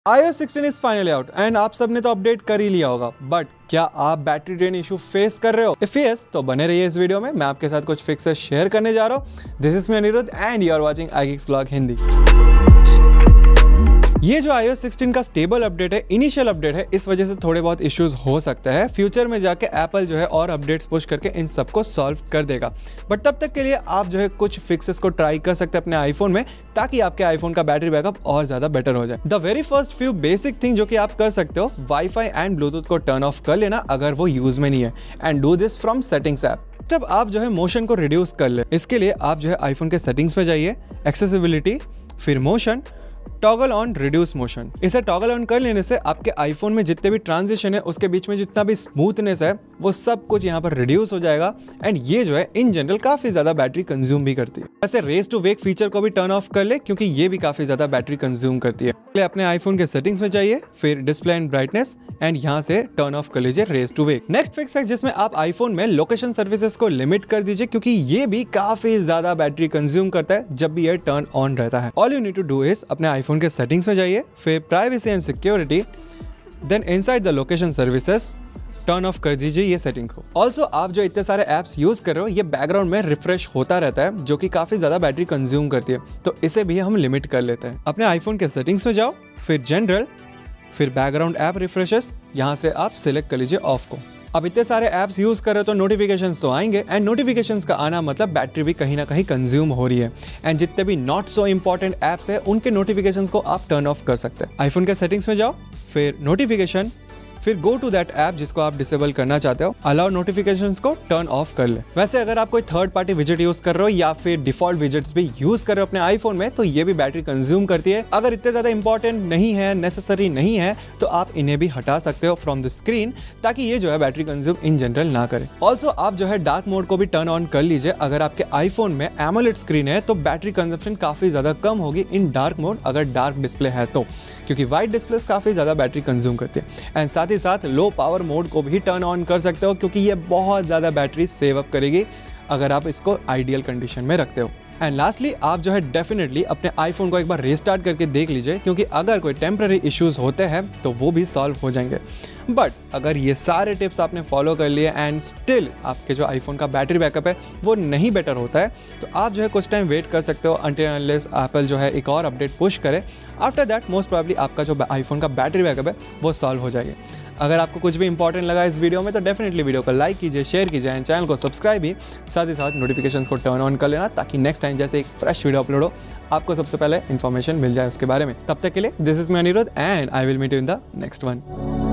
iOS 16 is finally out and आप सबने तो अपडेट कर ही लिया होगा, बट क्या आप बैटरी ड्रेन इशू फेस कर रहे हो? इफ यस तो बने रहिए इस वीडियो में। मैं आपके साथ कुछ फिक्सेस शेयर करने जा रहा हूँ। This is me Anirudh and you are watching iGeeks vlog Hindi. ये जो iOS 16 का स्टेबल अपडेट है, इनिशियल अपडेट है, इस वजह से थोड़े बहुत इश्यूज हो सकते हैं। फ्यूचर में जाके एप्पल जो है और अपडेट्स पुश करके इन सबको सॉल्व कर देगा, बट तब तक के लिए आप जो है कुछ फिक्सेस को ट्राई कर सकते हैं अपने आईफोन में, ताकि आपके आईफोन का बैटरी बैकअप और ज्यादा बेटर हो जाए। The very first few basic thing जो कि आप कर सकते हो, वाईफाई एंड ब्लूटूथ को टर्न ऑफ कर लेना अगर वो यूज में नहीं है, and do this from settings app. जब आप जो है मोशन को रिड्यूस कर ले, इसके लिए आप जो है आईफोन के सेटिंग्स में जाइए, एक्सेसिबिलिटी, फिर motion, toggle on reduce motion. इसे टॉगल ऑन कर लेने से आपके आईफोन में जितने भी ट्रांजिशन है उसके बीच में जितना भी स्मूथनेस है वो सब कुछ यहाँ पर रिड्यूस हो जाएगा, एंड ये जो है इन जनरल काफी ज्यादा बैटरी कंज्यूम भी करती है। वैसे रेस टू वेक फीचर को भी टर्न ऑफ कर ले, क्योंकि ये भी काफी ज्यादा बैटरी कंज्यूम करती है। पहले अपने आईफोन के सेटिंग्स में जाइए, फिर डिस्प्ले एंड ब्राइटनेस, एंड यहाँ से टर्न ऑफ कर लीजिए raise to wake. Next fix है जिसमें आप आईफोन में लोकेशन सर्विसेज को लिमिट कर दीजिए, क्योंकि ये भी काफी ज्यादा बैटरी कंज्यूम करता है जब भी ये टर्न ऑन रहता है। All you need to do is अपने आईफोन के सेटिंग्स में जाइए, फिर privacy and security, then inside the location services turn off कर दीजिए ये सेटिंग को। ऑल्सो आप जो इतने सारे एप्स यूज कर रहे हो, ये बैकग्राउंड में रिफ्रेश होता रहता है, जो कि काफी ज्यादा बैटरी कंज्यूम करती है, तो इसे भी हम लिमिट कर लेते हैं। अपने आईफोन के सेटिंग्स में जाओ, फिर जनरल, फिर बैकग्राउंड ऐप रिफ्रेशेस, यहाँ से आप सिलेक्ट कर लीजिए ऑफ को। अब इतने सारे ऐप्स यूज कर रहे हो तो नोटिफिकेशंस तो आएंगे, एंड नोटिफिकेशंस का आना मतलब बैटरी भी कहीं ना कहीं कंज्यूम हो रही है, एंड जितने भी नॉट सो इंपॉर्टेंट ऐप्स है उनके नोटिफिकेशंस को आप टर्न ऑफ कर सकते हैं। आईफोन के सेटिंग्स में जाओ, फिर नोटिफिकेशन, फिर गो टू दैट ऐप जिसको आप डिसेबल करना चाहते हो, अलाउ नोटिफिकेशंस को टर्न ऑफ कर ले। वैसे अगर आप कोई थर्ड पार्टी विजेट यूज कर रहे हो या फिर डिफॉल्ट विजेट्स भी यूज कर रहे हो अपने आईफोन में, तो ये भी बैटरी कंज्यूम करती है। अगर इतने ज्यादा इंपॉर्टेंट नहीं है, नेसेसरी नहीं है, तो आप इन्हें भी हटा सकते हो फ्रॉम द स्क्रीन, ताकि ये जो है बैटरी कंज्यूम इन जनरल ना करे। ऑल्सो आप जो है डार्क मोड को भी टर्न ऑन कर लीजिए। अगर आपके आईफोन में एमोलेड स्क्रीन है तो बैटरी कंजप्शन काफी ज्यादा कम होगी इन डार्क मोड, अगर डार्क डिस्प्ले है तो, क्योंकि व्हाइट डिस्प्ले काफी ज्यादा बैटरी कंज्यूम करती है। एंड साथ ही साथ लो पावर मोड को भी टर्न ऑन कर सकते हो, क्योंकि ये बहुत ज्यादा बैटरी सेव अप करेगी अगर आप इसको आइडियल कंडीशन में रखते हो। एंड लास्टली आप जो है डेफिनेटली अपने आईफोन को एक बार रीस्टार्ट करके देख लीजिए, क्योंकि अगर कोई टेम्पररी इश्यूज होते हैं तो वो भी सॉल्व हो जाएंगे। बट अगर ये सारे टिप्स आपने फॉलो कर लिए एंड स्टिल आपके जो आईफोन का बैटरी बैकअप है वो नहीं बेटर होता है, तो आप जो है कुछ टाइम वेट कर सकते हो अनटिल अनलेस एप्पल जो है एक और अपडेट पुश करे। आफ्टर दैट मोस्ट प्रोबेबली आपका जो आईफोन का बैटरी बैकअप है वो सॉल्व हो जाएगा। अगर आपको कुछ भी इंपॉर्टेंट लगा इस वीडियो में तो डेफिनेटली वीडियो को लाइक कीजिए, शेयर कीजिए, एंड चैनल को सब्सक्राइब भी, साथ ही साथ नोटिफिकेशंस को टर्न ऑन कर लेना, ताकि नेक्स्ट टाइम जैसे एक फ्रेश वीडियो अपलोड हो आपको सबसे पहले इन्फॉर्मेशन मिल जाए उसके बारे में। तब तक के लिए this is me Anirudh and I will meet you in the next one.